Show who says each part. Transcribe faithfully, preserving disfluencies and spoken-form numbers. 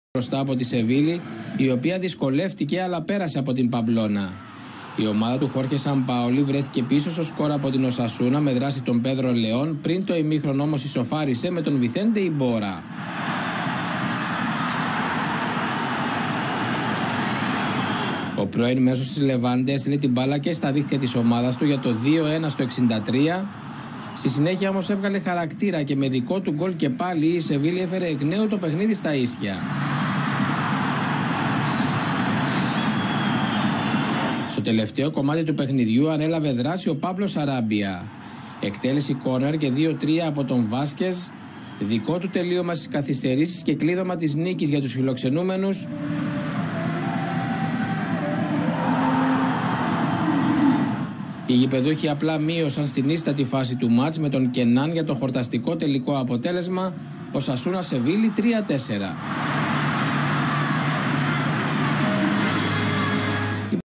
Speaker 1: μπροστά από τη Σεβίλη, η οποία δυσκολεύτηκε αλλά πέρασε από την Παμπλώνα. Η ομάδα του Χόρχε Σαμπαόλι βρέθηκε πίσω στο σκορ από την Οσασούνα με δράση τον Πέδρο Λεόν, πριν το ημίχρονο όμως ισοφάρισε με τον Βιθέντε Ιμπόρα. Ο πρώην μέσος της Λεβάντε έστειλε την μπάλα και στα δίχτυα της ομάδας του για το δύο ένα στο εξήντα τρία. Στη συνέχεια όμως έβγαλε χαρακτήρα και με δικό του γκολ και πάλι η Σεβίλη έφερε εκ νέου το παιχνίδι στα ίσια. Στο τελευταίο κομμάτι του παιχνιδιού ανέλαβε δράση ο Παύλο Σαράμπια. Εκτέλεση κόρνερ και δύο τρία από τον Βάσκεζ, δικό του τελείωμα στις καθυστερήσεις και κλείδωμα της νίκης για τους φιλοξενούμενους. Οι γηπεδούχοι απλά μείωσαν στην ίστατη φάση του μάτς με τον Κενάν για το χορταστικό τελικό αποτέλεσμα Οσασούνα Σεβίλη τρία τέσσερα.